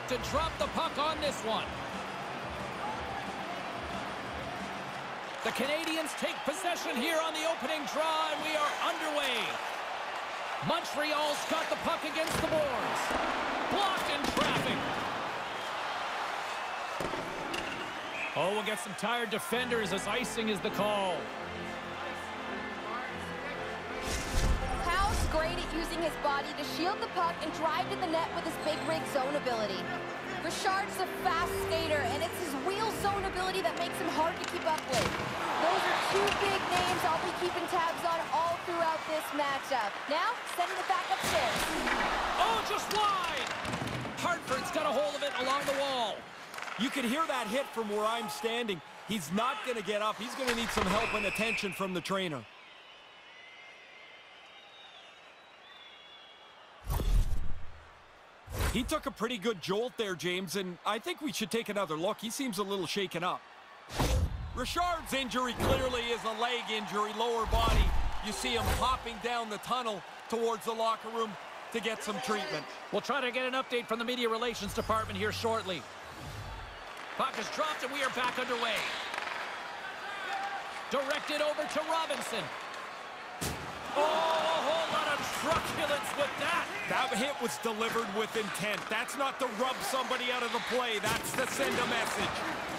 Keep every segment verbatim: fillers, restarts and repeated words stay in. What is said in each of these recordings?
to drop the puck on this one. The Canadians take possession here on the opening draw, and we are underway. Montreal's got the puck against the boards. Blocked in traffic. Oh, we'll get some tired defenders as icing is the call. Howe's great at using his body to shield the puck and drive to the net with his big rig zone ability. Richard's a fast skater, and it's his wheel zone ability that makes him hard to keep up with. Those are two big names I'll be keeping tabs on all throughout this matchup. Now, sending it back upstairs. Oh, just wide! Hartford's got a hold of it along the wall. You can hear that hit from where I'm standing. He's not going to get up. He's going to need some help and attention from the trainer. He took a pretty good jolt there, James, and I think we should take another look. He seems a little shaken up. Richard's injury clearly is a leg injury, lower body. You see him hopping down the tunnel towards the locker room to get some treatment. We'll try to get an update from the media relations department here shortly. Puck is dropped and we are back underway. Directed over to Robinson. Oh, a whole lot of truculence with that. That hit was delivered with intent. That's not to rub somebody out of the play. That's to send a message.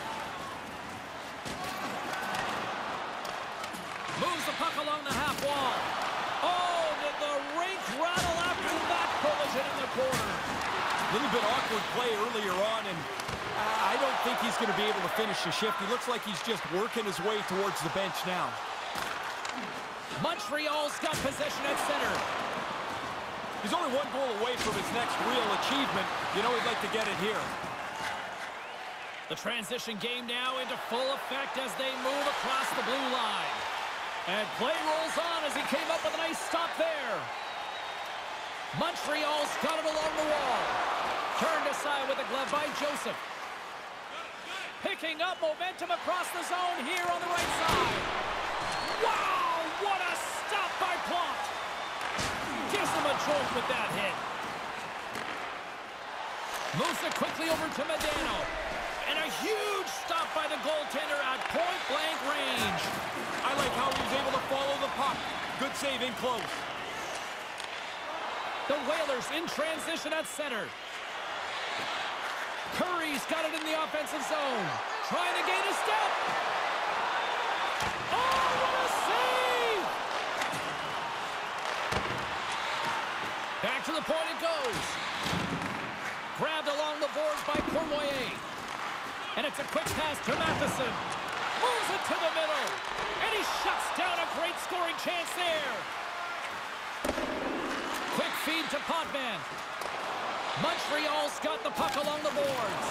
Moves the puck along the half wall. Oh, did the rink rattle after that collision in the corner. A little bit awkward play earlier on, and I don't think he's going to be able to finish the shift. He looks like he's just working his way towards the bench now. Montreal's got possession at center. He's only one goal away from his next real achievement. You know he'd like to get it here. The transition game now into full effect as they move across the blue line. And play rolls on as he came up with a nice stop there. Montreal's got it along the wall. Turned aside with a glove by Joseph. Picking up momentum across the zone here on the right side. Wow, what a stop by Plot. Gives him a jolt with that hit. Moves it quickly over to Medano. And a huge stop by the goaltender at point-blank range. I like how he was able to follow the puck. Good save in close. The Whalers in transition at center. Curry's got it in the offensive zone. Trying to gain a step. Oh, what a save! Back to the point it goes. Grabbed along the boards by Cournoyer. And it's a quick pass to Matheson. Moves it to the middle. And he shuts down a great scoring chance there. Quick feed to Potvin. Montreal's got the puck along the boards.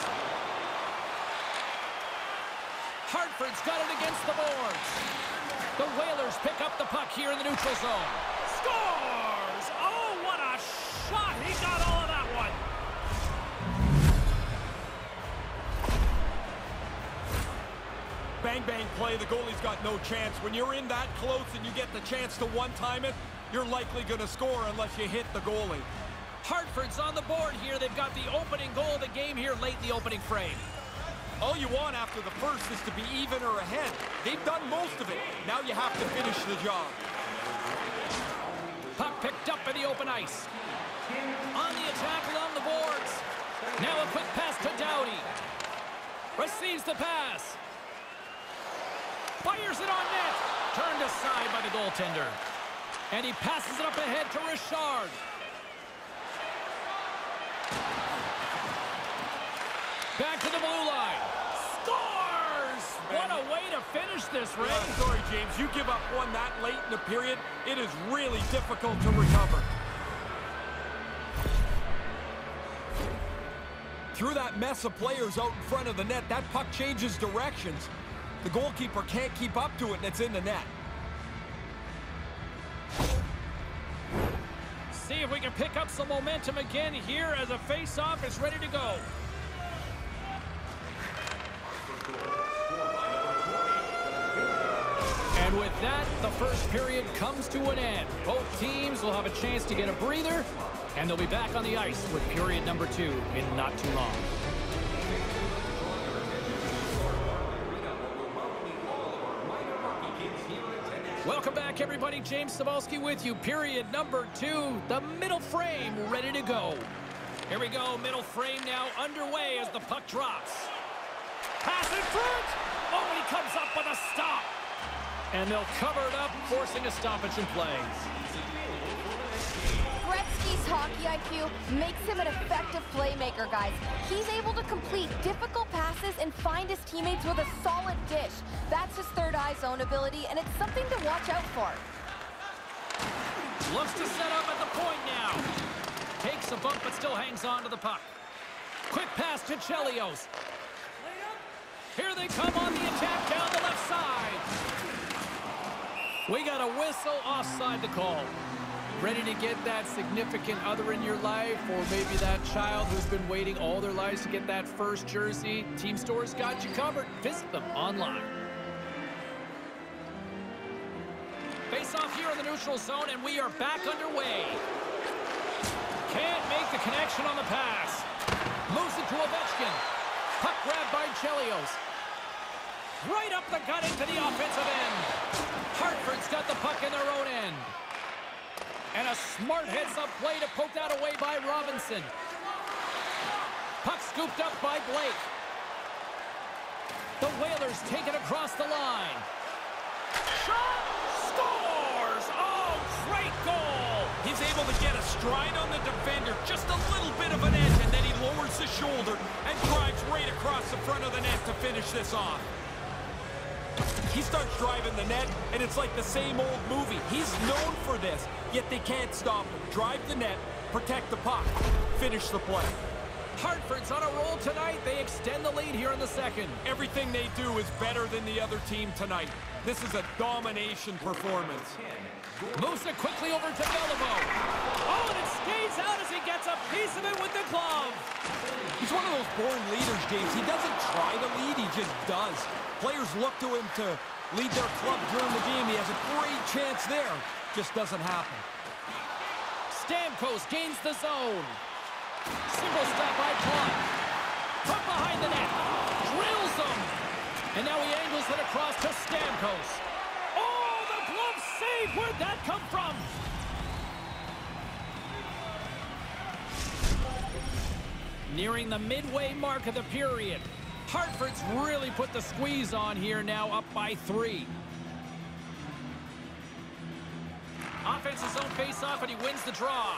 Hartford's got it against the boards. The Whalers pick up the puck here in the neutral zone. Scores! Oh, what a shot! He got all of that one. Bang, bang play. The goalie's got no chance. When you're in that close and you get the chance to one-time it, you're likely going to score unless you hit the goalie. Hartford's on the board here. They've got the opening goal of the game here late in the opening frame. All you want after the first is to be even or ahead. They've done most of it. Now you have to finish the job. Puck picked up by the open ice. On the attack along the boards. Now a quick pass to Doughty. Receives the pass. Fires it on net. Turned aside by the goaltender. And he passes it up ahead to Richard. Back to the blue line. Scores! What a way to finish this, Ray. Yeah, sorry, James. You give up one that late in the period, it is really difficult to recover. Through that mess of players out in front of the net, that puck changes directions. The goalkeeper can't keep up to it, and it's in the net. See if we can pick up some momentum again here as a face-off is ready to go. And with with that, the first period comes to an end. Both teams will have a chance to get a breather, and they'll be back on the ice with period number two in not too long. Welcome back, everybody. James Cybulski with you. Period number two, the middle frame ready to go. Here we go, middle frame now underway as the puck drops. Pass in front! Oh, and he comes up with a stop. And they'll cover it up, forcing a stoppage in play. Gretzky's hockey I Q makes him an effective playmaker, guys. He's able to complete difficult passes and find his teammates with a solid dish. That's his third eye zone ability, and it's something to watch out for. Looks to set up at the point now. Takes a bump, but still hangs on to the puck. Quick pass to Chelios. Here they come on the attack down the left side. We got a whistle offside to call. Ready to get that significant other in your life, or maybe that child who's been waiting all their lives to get that first jersey? Team Stores got you covered. Visit them online. Face off here in the neutral zone, and we are back underway. Can't make the connection on the pass. Moves it to Ovechkin. Puck grabbed by Chelios. Right up the gut into the offensive end. Hartford's got the puck in their own end. And a smart heads-up play to poke that away by Robinson. Puck scooped up by Blake. The Whalers take it across the line. Shot! Scores! Oh, great goal! He's able to get a stride on the defender, just a little bit of an edge, and then he lowers the shoulder and drives right across the front of the net to finish this off. He starts driving the net, and it's like the same old movie. He's known for this, yet they can't stop him. Drive the net, protect the puck, finish the play. Hartford's on a roll tonight. They extend the lead here in the second. Everything they do is better than the other team tonight. This is a domination performance. Moves it quickly over to Beliveau. Oh, and it skates out as he gets a piece of it with the glove. He's one of those born leaders, James. He doesn't try to lead, he just does. Players look to him to lead their club during the game. He has a great chance there. Just doesn't happen. Stamkos gains the zone. Simple stop by Plot. From behind the net. Drills him. And now he angles it across to Stamkos. Oh, the glove save. Where'd that come from? Nearing the midway mark of the period. Hartford's really put the squeeze on here now, up by three. Offense's zone face-off, and he wins the draw.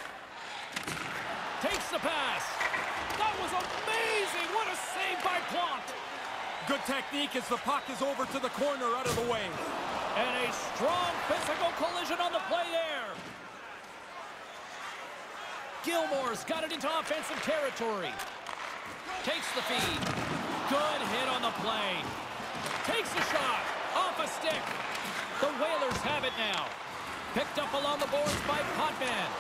Takes the pass. That was amazing. What a save by Plot. Good technique as the puck is over to the corner out of the way. And a strong physical collision on the play there. Gilmore's got it into offensive territory. Takes the feed. Good hit on the play. Takes a shot. Off a stick. The Whalers have it now. Picked up along the boards by Potvin.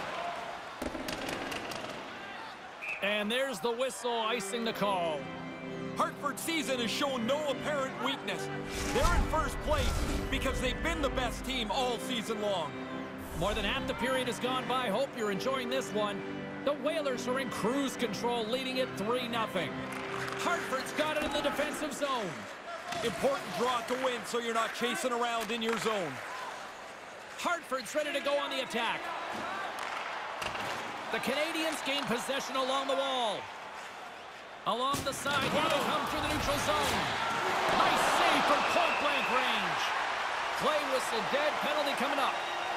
And there's the whistle icing the call. Hartford season has shown no apparent weakness. They're in first place because they've been the best team all season long. More than half the period has gone by. Hope you're enjoying this one. The Whalers are in cruise control, leading it three nothing. Hartford's got it in the defensive zone. Important draw to win so you're not chasing around in your zone. Hartford's ready to go on the attack. The Canadians gain possession along the wall. Along the side, here they come through the neutral zone. Nice save from point-blank range. Play whistle dead, penalty coming up.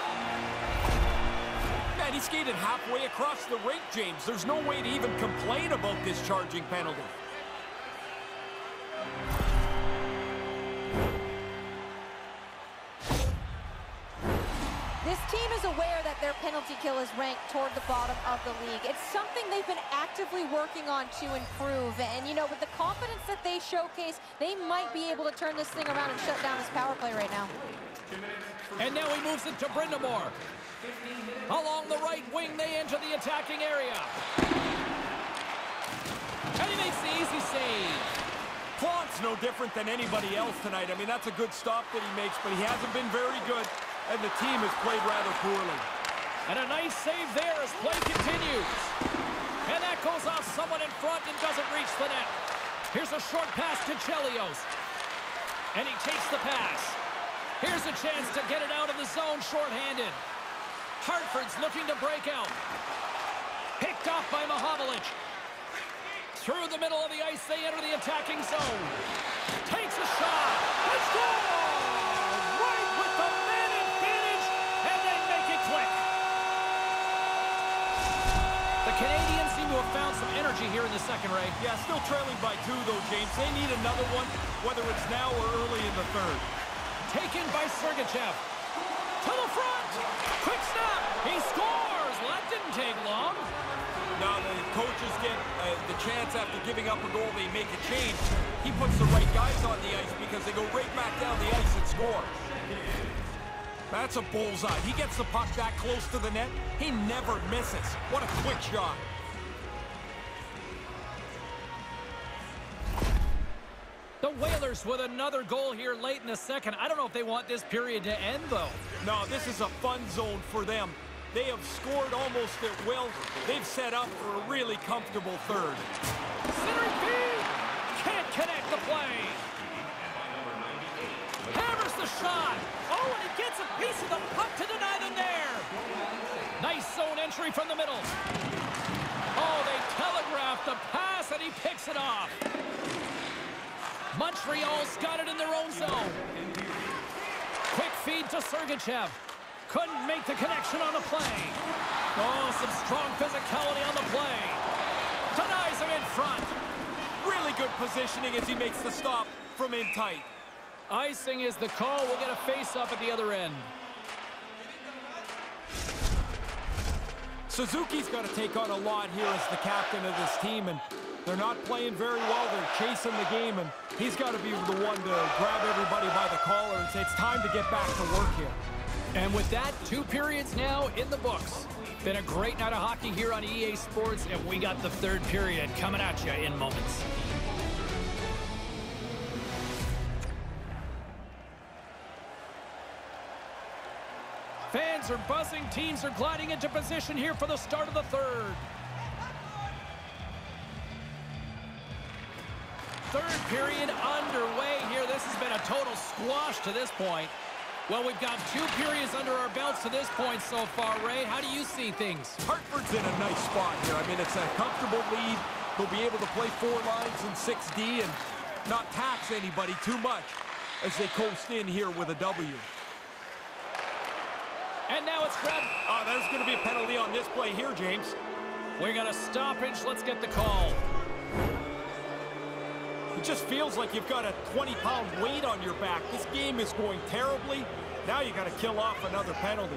Man, he skated halfway across the rink, James. There's no way to even complain about this charging penalty. This team is aware that their penalty kill is ranked toward the bottom of the league. It's something they've been actively working on to improve. And, you know, with the confidence that they showcase, they might be able to turn this thing around and shut down this power play right now. And now he moves it to Brindamore. Along the right wing, they enter the attacking area. And he makes the easy save. Plant's no different than anybody else tonight. I mean, that's a good stop that he makes, but he hasn't been very good, and the team has played rather poorly. And a nice save there as play continues. And that goes off someone in front and doesn't reach the net. Here's a short pass to Chelios. And he takes the pass. Here's a chance to get it out of the zone shorthanded. Hartford's looking to break out. Picked off by Mahovlich. Through the middle of the ice, they enter the attacking zone. Takes a shot. Let's go! Right with the man advantage, and they make it click. The Canadians seem to have found some energy here in the second, Ray. Yeah, still trailing by two, though, James. They need another one, whether it's now or early in the third. Taken by Sergachev. To the front. Quick snap. He scores. Well, that didn't take long. Now the coaches get uh, the chance after giving up a goal, they make a change. He puts the right guys on the ice because they go right back down the ice and score. That's a bullseye. He gets the puck that close to the net. He never misses. What a quick shot. The Whalers with another goal here late in the second. I don't know if they want this period to end, though. No, this is a fun zone for them. They have scored almost at will. They've set up for a really comfortable third. Centering feed. Can't connect the play. Hammers the shot. Oh, and he gets a piece of the puck to deny them there. Nice zone entry from the middle. Oh, they telegraphed the pass, and he picks it off. Montreal's got it in their own zone. Quick feed to Sergachev. Couldn't make the connection on the play. Oh, some strong physicality on the play. Denies him in front. Really good positioning as he makes the stop from in tight. Icing is the call. We'll get a face-up at the other end. Suzuki's got to take on a lot here as the captain of this team, and they're not playing very well. They're chasing the game, and he's got to be the one to grab everybody by the collar and say it's time to get back to work here. And with that, two periods now in the books. Been a great night of hockey here on E A Sports, and we got the third period coming at you in moments. Fans are buzzing. Teams are gliding into position here for the start of the third. Third period underway here. This has been a total squash to this point. Well, we've got two periods under our belts to this point so far, Ray. How do you see things? Hartford's in a nice spot here. I mean, it's a comfortable lead. They'll be able to play four lines in six D and not tax anybody too much as they coast in here with a W. And now it's grabbed. Oh, there's going to be a penalty on this play here, James. We got a stoppage. Let's get the call. It just feels like you've got a twenty pound weight on your back. This game is going terribly. Now you got to kill off another penalty.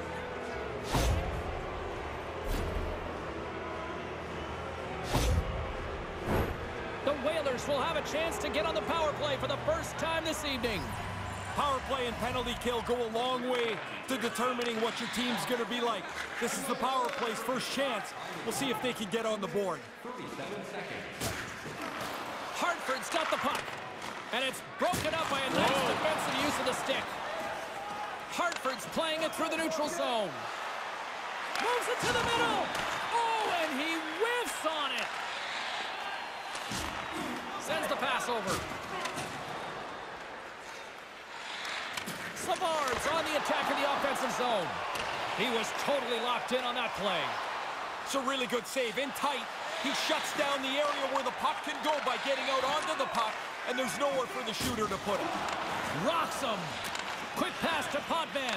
The Whalers will have a chance to get on the power play for the first time this evening. Power play and penalty kill go a long way to determining what your team's going to be like. This is the power play's first chance. We'll see if they can get on the board. Hartford's got the puck. And it's broken up by a nice oh. defensive use of the stick. Hartford's playing it through the neutral zone. Moves it to the middle. Oh, and he whiffs on it. Sends the pass over. Savard's on the attack in the offensive zone. He was totally locked in on that play. It's a really good save. In tight, he shuts down the area where the puck can go by getting out onto the puck, and there's nowhere for the shooter to put it. Rocks him. Quick pass to Potvin.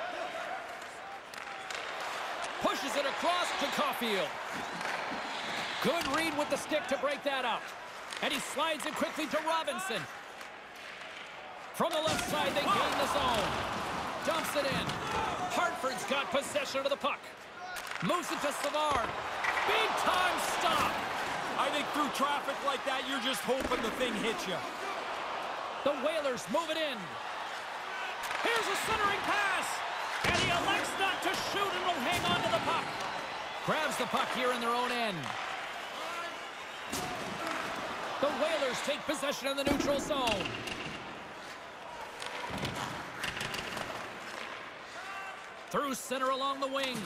Pushes it across to Caulfield. Good read with the stick to break that up. And he slides it quickly to Robinson. From the left side, they gain the zone. Dumps it in. Hartford's got possession of the puck. Moves it to Savard. Big time stop. I think through traffic like that, you're just hoping the thing hits you. The Whalers move it in. Here's a centering pass. And he elects not to shoot and will hang on to the puck. Grabs the puck here in their own end. The Whalers Whalers take possession in the neutral zone. Through center along the wing.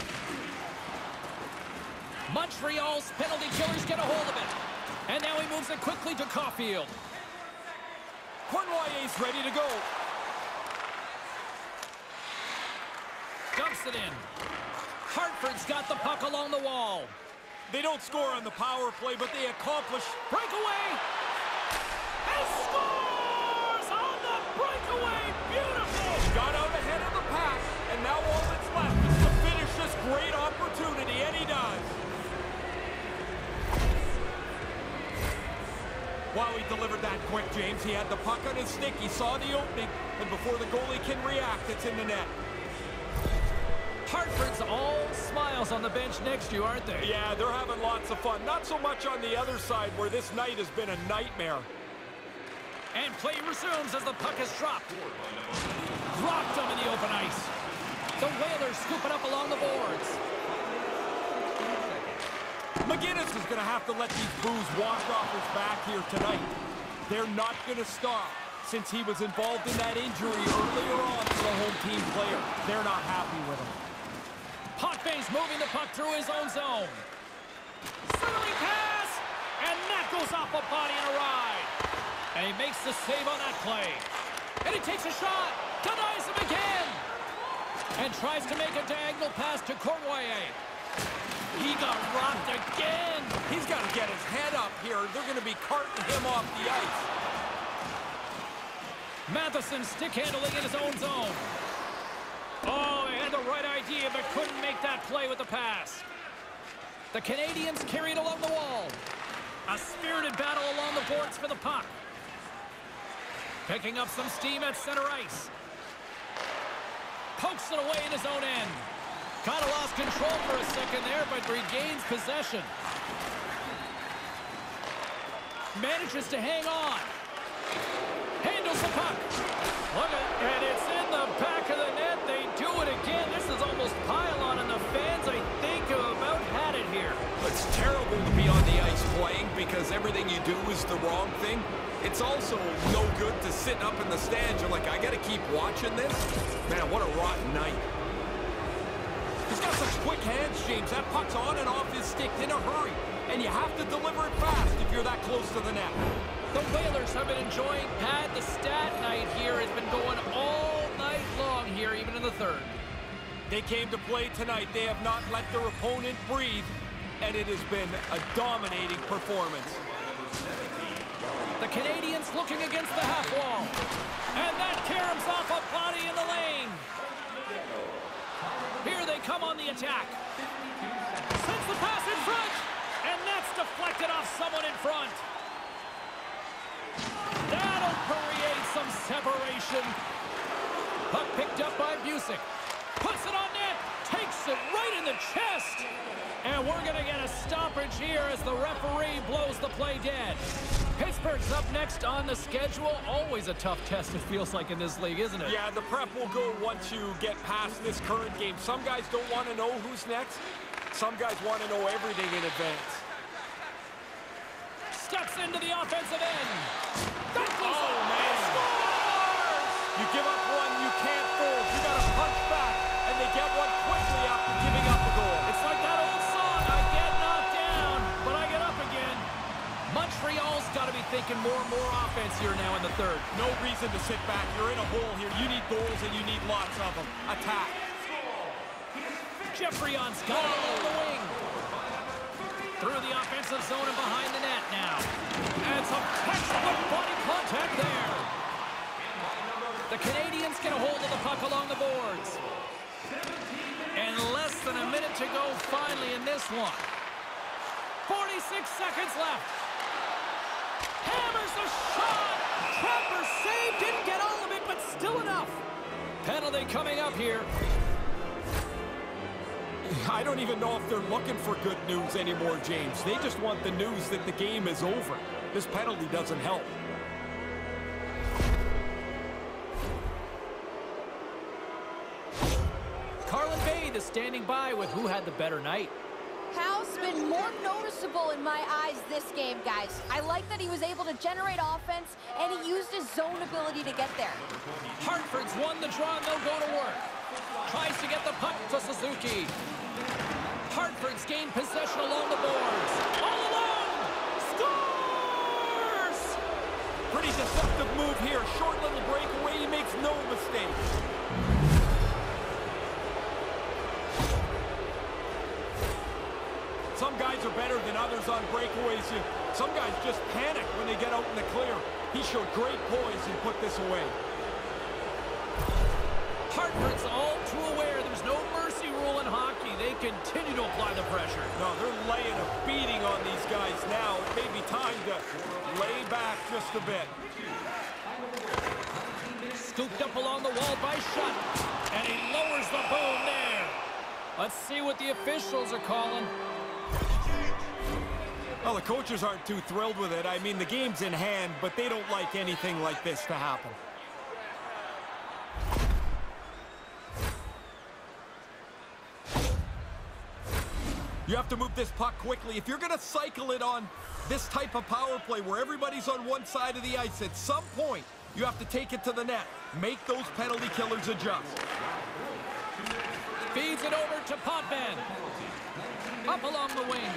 Montreal's penalty killers get a hold of it. And now he moves it quickly to Caulfield. Cournoyer's ready to go. Dumps it in. Hartford's got the puck along the wall. They don't score on the power play, but they accomplish. Breakaway! And scores on the breakaway! Beautiful! Got out ahead of the pack, and now all that's left is to finish this great opportunity, and he does. While he delivered that quick, James, he had the puck on his stick. He saw the opening, and before the goalie can react, it's in the net. Hartford's all smiles on the bench next to you, aren't they? Yeah, they're having lots of fun. Not so much on the other side, where this night has been a nightmare. And play resumes as the puck is dropped. Dropped him in the open ice. The Whalers scoop it up along the boards. McGinnis is going to have to let these boos wash off his back here tonight. They're not going to stop. Since he was involved in that injury earlier on to the home team player, they're not happy with him. Potvay's moving the puck through his own zone. Centering pass, and that goes off a body and a ride. And he makes the save on that play. And he takes a shot, denies him again, and tries to make a diagonal pass to Cournoyer. He got rocked again. He's got to get his head up here. They're going to be carting him off the ice. Matheson stick handling in his own zone. Oh, he had the right idea, but couldn't make that play with the pass. The Canadians carried along the wall. A spirited battle along the boards for the puck. Picking up some steam at center ice. Pokes it away in his own end. Kind of lost control for a second there, but regains possession. Manages to hang on. Handles the puck. Look at, and it's in the back of the net. They do it again. This is almost pylon, and the fans, I think, have about had it here. It's terrible to be on the ice playing because everything you do is the wrong thing. It's also no good to sit up in the stands. You're like, I got to keep watching this? Man, what a rotten night. He's got such quick hands, James. That puck's on and off his stick in a hurry. And you have to deliver it fast if you're that close to the net. The Whalers have been enjoying Pad the Stat night here. It's been going all night long here, even in the third. They came to play tonight. They have not let their opponent breathe, and it has been a dominating performance. The Canadians looking against the half wall. And that caroms off a body in the lane. Here they come on the attack. Sends the pass in front. And that's deflected off someone in front. That'll create some separation. Puck picked up by Busick. Puts it on net. Takes it right in the chest. And we're going to get a stoppage here as the referee blows the play dead. Pittsburgh's up next on the schedule. Always a tough test, it feels like, in this league, isn't it? Yeah, the prep will go once you get past this current game. Some guys don't want to know who's next. Some guys want to know everything in advance. Steps into the offensive end. That goes oh, up. man. Scores! You give up one, you can't fold. You got to punch back, and they get one quickly after giving up a goal. It's like that old song, I get knocked down, but I get up again. Montreal's got to be thinking more and more offense here now in the third. No reason to sit back. You're in a hole here. You need goals, and you need lots of them. Attack. Geoffrion's got it along the wing. Through the offensive zone and behind the net now. And some textbook body contact there. The Canadians get a hold of the puck along the boards. And less than a minute to go finally in this one. forty-six seconds left. Hammers the shot. Trapper saved. Didn't get all of it, but still enough. Penalty coming up here. I don't even know if they're looking for good news anymore, James. They just want the news that the game is over. This penalty doesn't help. Carlin Bay is standing by with who had the better night. How House been more noticeable in my eyes this game, guys. I like that he was able to generate offense, and he used his zone ability to get there. Hartford's won the draw, and they'll go to work. Tries to get the puck to Suzuki. Hartford's gained possession along the boards. All alone! Scores! Pretty deceptive move here. Short little breakaway. He makes no mistake. Some guys are better than others on breakaways. Some guys just panic when they get out in the clear. He showed great poise and put this away. Hartford's all too aware there's no mercy rule in hockey. They continue to apply the pressure. No, they're laying a beating on these guys now. It may be time to lay back just a bit. Scooped up along the wall by Shutt. And he lowers the boom there. Let's see what the officials are calling. Well, the coaches aren't too thrilled with it. I mean, the game's in hand, but they don't like anything like this to happen. You have to move this puck quickly. If you're going to cycle it on this type of power play where everybody's on one side of the ice, at some point, you have to take it to the net. Make those penalty killers adjust. Feeds it over to Potvin. Up along the wing.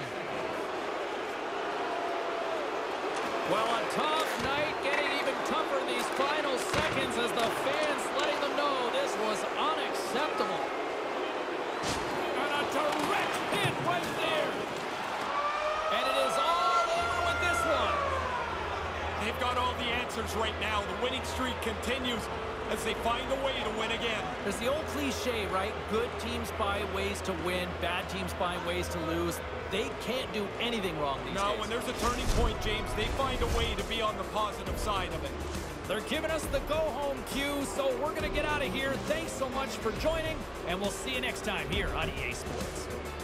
Well, a tough night, getting even tougher in these final seconds as the fans letting them know this was unacceptable. And a direct hit right there. And it is all over with this one. They've got all the answers right now. The winning streak continues as they find a way to win again. There's the old cliche, right? Good teams find ways to win, bad teams find ways to lose. They can't do anything wrong these no, days. When there's a turning point, James, they find a way to be on the positive side of it. They're giving us the go-home cue, so we're going to get out of here. Thanks so much for joining, and we'll see you next time here on E A Sports.